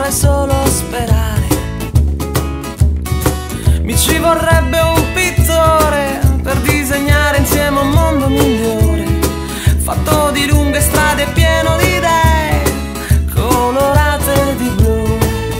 vorrei solo sperare. Mi ci vorrebbe un pittore per disegnare insieme un mondo migliore, fatto di lunghe strade pieno di idee colorate di blu.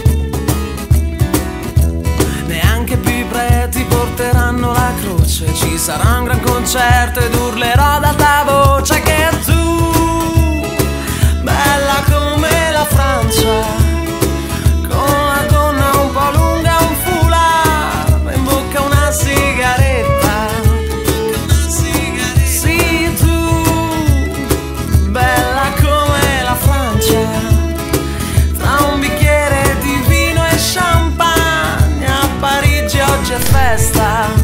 Neanche più i preti porteranno la croce, ci sarà un gran concerto ed urlerò ad alta voce che tu, bella come la Francia, con la gonna un po' lunga, un foulard, in bocca una sigaretta. Sì, tu, bella come la Francia, tra un bicchiere di vino e champagne, a Parigi oggi è festa.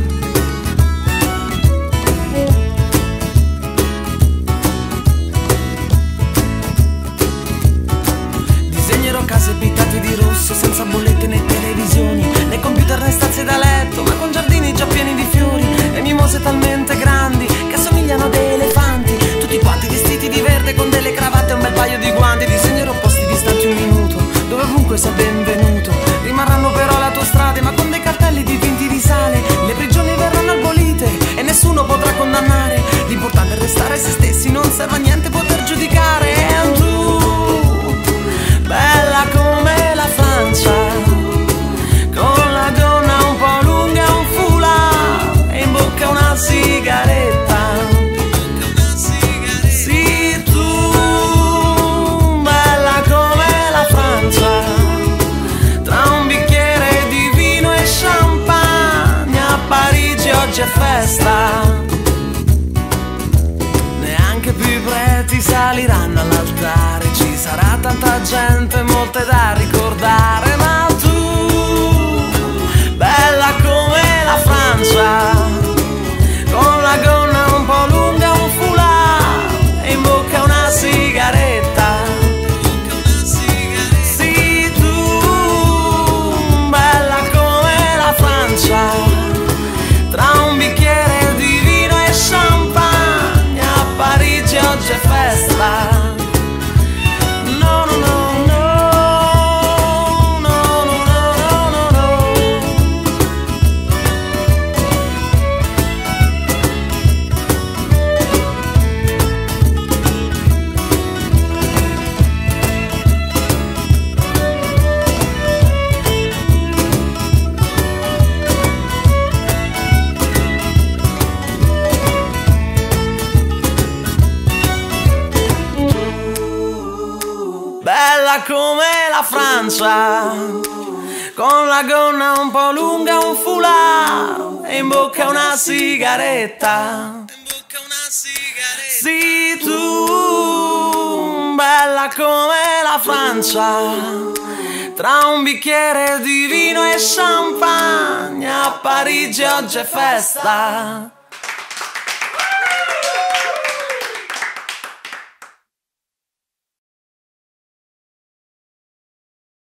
Case pittate di rosso, senza bollette né televisioni, né computer né stanze da letto, ma con giardini già pieni di fiori e mimose talmente grandi che assomigliano a dei elefanti, tutti quanti vestiti di verde con delle cravatte e un bel paio di guanti. Disegnerò posti distanti un minuto, dove ovunque sia benvenuto. Rimarranno però le autostrade, ma con dei cartelli dipinti di sale. Le prigioni verranno abolite e nessuno potrà condannare. L'importante è restare se stessi, non serve a niente poter giudicare. E tu, bella come la Francia, con la gonna un po' lunga, un foulard e in bocca una sigaretta. Sì, tu, bella come la Francia, tra un bicchiere di vino e champagne, a Parigi oggi è festa. Neanche più i preti saliranno all'altare, ci sarà tanta gente, molte da ricordare. Ma tu, bella come la Francia, con la gonna un po' lunga, un foulard e in bocca una sigaretta. Sì, tu, bella come la Francia, tra un bicchiere di vino e champagne, a Parigi oggi è festa. Bella come la Francia, con la gonna un po' lunga, un foulard e in bocca una sigaretta. Sì, tu, bella come la Francia, tra un bicchiere di vino e champagne, a Parigi oggi è festa.